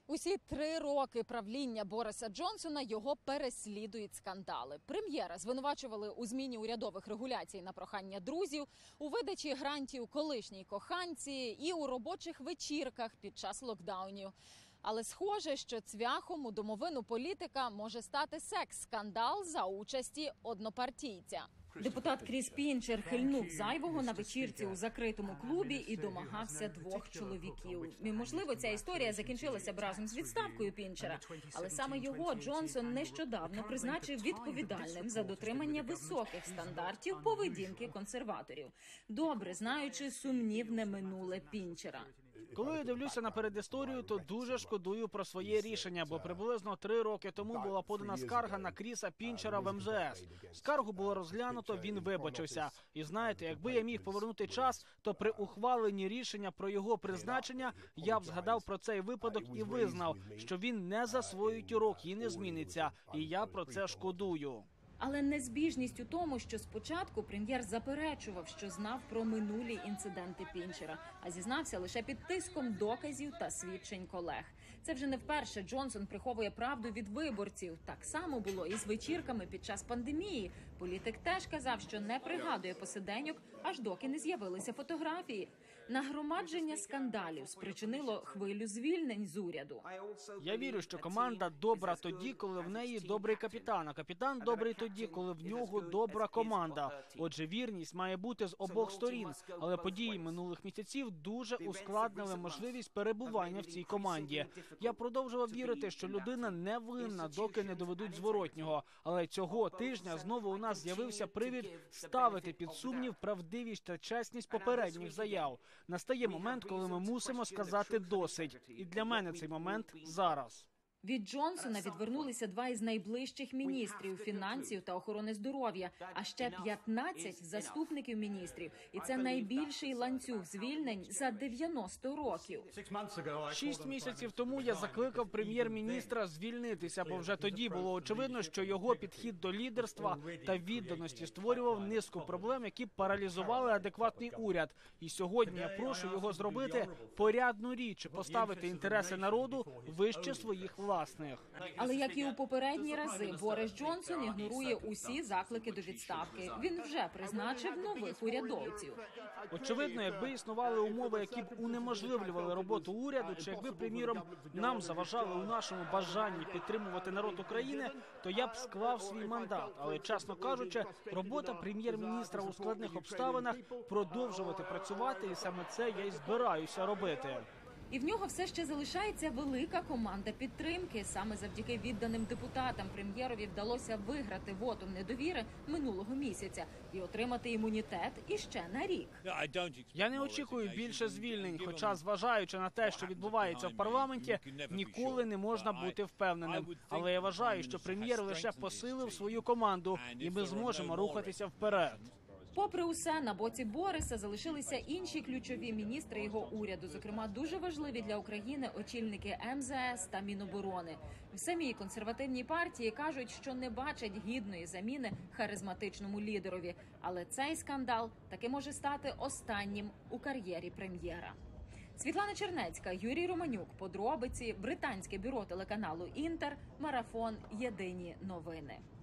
Усі 3 роки правління Бориса Джонсона його переслідують скандали. Прем'єра звинувачували у зміні урядових регуляцій на прохання друзів, у видачі грантів колишній коханці і у робочих вечірках під час локдаунів. Але схоже, що цвяхом у домовину політика може стати секс-скандал за участі однопартійця. Депутат Кріс Пінчер хильнув зайвого на вечірці у закритому клубі і домагався 2 чоловіків. Можливо, ця історія закінчилася б разом з відставкою Пінчера, але саме його Джонсон нещодавно призначив відповідальним за дотримання високих стандартів поведінки консерваторів, добре знаючи сумнівне минуле Пінчера. Коли я дивлюся на передісторію, то дуже шкодую про своє рішення, бо приблизно 3 роки тому була подана скарга на Кріса Пінчера в МЗС. Скаргу було розглянуто, він вибачився. І знаєте, якби я міг повернути час, то при ухваленні рішення про його призначення я б згадав про цей випадок і визнав, що він не засвоїть урок і не зміниться. І я про це шкодую. Але незбіжність у тому, що спочатку прем'єр заперечував, що знав про минулі інциденти Пінчера, а зізнався лише під тиском доказів та свідчень колег. Це вже не вперше Джонсон приховує правду від виборців. Так само було і з вечірками під час пандемії. Політик теж казав, що не пригадує посиденьок, аж доки не з'явилися фотографії. Нагромадження скандалів спричинило хвилю звільнень з уряду. Я вірю, що команда добра тоді, коли в неї добрий капітан, а капітан добрий тоді, коли в нього добра команда. Отже, вірність має бути з обох сторін, але події минулих місяців дуже ускладнили можливість перебування в цій команді. Я продовжував вірити, що людина не винна, доки не доведуть зворотнього. Але цього тижня знову у нас з'явився привід ставити під сумнів правдивість та чесність попередніх заяв. Настає момент, коли ми мусимо сказати «досить». І для мене цей момент зараз. Від Джонсона відвернулися 2 із найближчих міністрів – фінансів та охорони здоров'я, а ще 15 заступників міністрів. І це найбільший ланцюг звільнень за 90 років. 6 місяців тому я закликав прем'єр-міністра звільнитися, бо вже тоді було очевидно, що його підхід до лідерства та відданості створював низку проблем, які паралізували адекватний уряд. І сьогодні я прошу його зробити порядну річ – поставити інтереси народу вище своїх власних. Але, як і у попередні рази, Борис Джонсон ігнорує усі заклики до відставки. Він вже призначив нових урядовців. Очевидно, якби існували умови, які б унеможливлювали роботу уряду, чи якби, приміром, нам заважали у нашому бажанні підтримувати народ України, то я б склав свій мандат. Але, чесно кажучи, робота прем'єр-міністра у складних обставинах – продовжувати працювати, і саме це я й збираюся робити. І в нього все ще залишається велика команда підтримки. Саме завдяки відданим депутатам прем'єрові вдалося виграти вотум недовіри минулого місяця і отримати імунітет іще на рік. Я не очікую більше звільнень, хоча, зважаючи на те, що відбувається в парламенті, ніколи не можна бути впевненим. Але я вважаю, що прем'єр лише посилив свою команду, і ми зможемо рухатися вперед. Попри усе, на боці Бориса залишилися інші ключові міністри його уряду, зокрема дуже важливі для України очільники МЗС та Міноборони. В самій консервативній партії кажуть, що не бачать гідної заміни харизматичному лідерові. Але цей скандал таки може стати останнім у кар'єрі прем'єра. Світлана Чернецька, Юрій Романюк, подробиці, британське бюро телеканалу «Інтер», Марафон, Єдині новини.